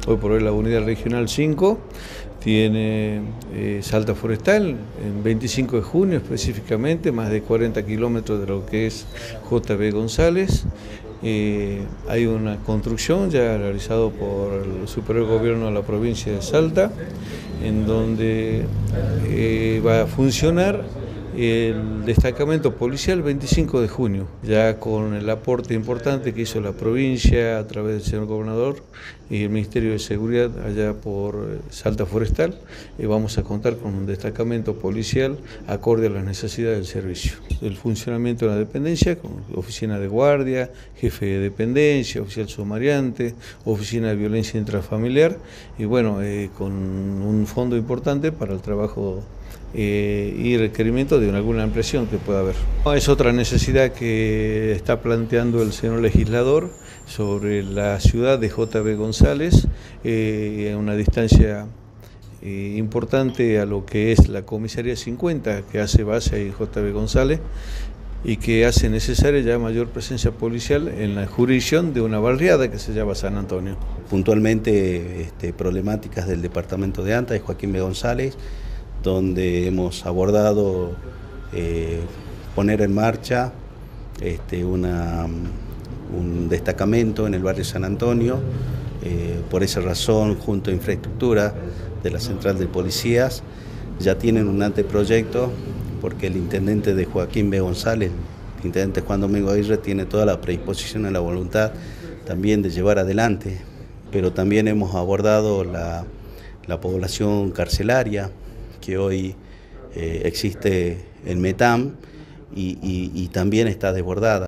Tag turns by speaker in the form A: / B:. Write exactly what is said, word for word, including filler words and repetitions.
A: Hoy por hoy la unidad regional cinco tiene eh, Salta Forestal en veinticinco de junio específicamente, más de cuarenta kilómetros de lo que es J B González. Eh, hay una construcción ya realizada por el Superior Gobierno de la provincia de Salta, en donde eh, va a funcionar el destacamento policial veinticinco de junio, ya con el aporte importante que hizo la provincia a través del señor gobernador y el Ministerio de Seguridad allá por Salta Forestal. Eh, vamos a contar con un destacamento policial acorde a las necesidades del servicio. El funcionamiento de la dependencia, con oficina de guardia, jefe de dependencia, oficial sumariante, oficina de violencia intrafamiliar y bueno, eh, con un fondo importante para el trabajo Eh, y requerimiento de alguna ampliación que pueda haber. Es otra necesidad que está planteando el señor legislador sobre la ciudad de J B González, eh, a una distancia eh, importante a lo que es la comisaría cincuenta, que hace base ahí J B González, y que hace necesaria ya mayor presencia policial en la jurisdicción de una barriada que se llama San Antonio.
B: Puntualmente este, problemáticas del departamento de Anta, de Joaquín B. González, donde hemos abordado eh, poner en marcha este, una, un destacamento en el barrio San Antonio. Eh, por esa razón, junto a infraestructura de la Central de Policías, ya tienen un anteproyecto, porque el intendente de Joaquín B. González, el intendente Juan Domingo Aguirre, tiene toda la predisposición y la voluntad también de llevar adelante, pero también hemos abordado la, la población carcelaria, que hoy eh, existe en Metam y, y, y también está desbordada.